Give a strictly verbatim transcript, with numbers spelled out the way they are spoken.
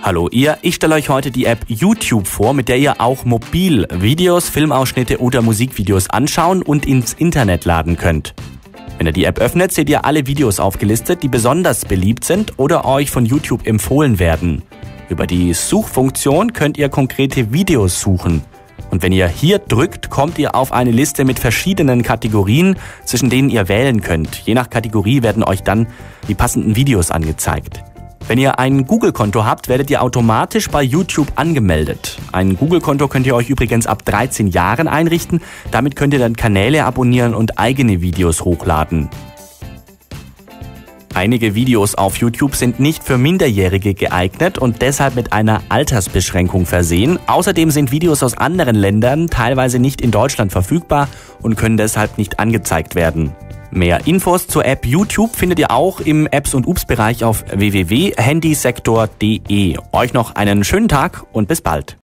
Hallo ihr, ich stelle euch heute die App YouTube vor, mit der ihr auch mobil Videos, Filmausschnitte oder Musikvideos anschauen und ins Internet laden könnt. Wenn ihr die App öffnet, seht ihr alle Videos aufgelistet, die besonders beliebt sind oder euch von YouTube empfohlen werden. Über die Suchfunktion könnt ihr konkrete Videos suchen. Und wenn ihr hier drückt, kommt ihr auf eine Liste mit verschiedenen Kategorien, zwischen denen ihr wählen könnt. Je nach Kategorie werden euch dann die passenden Videos angezeigt. Wenn ihr ein Google-Konto habt, werdet ihr automatisch bei YouTube angemeldet. Ein Google-Konto könnt ihr euch übrigens ab dreizehn Jahren einrichten. Damit könnt ihr dann Kanäle abonnieren und eigene Videos hochladen. Einige Videos auf YouTube sind nicht für Minderjährige geeignet und deshalb mit einer Altersbeschränkung versehen. Außerdem sind Videos aus anderen Ländern teilweise nicht in Deutschland verfügbar und können deshalb nicht angezeigt werden. Mehr Infos zur App YouTube findet ihr auch im Apps- und Ups-Bereich auf w w w punkt handysektor punkt de. Euch noch einen schönen Tag und bis bald.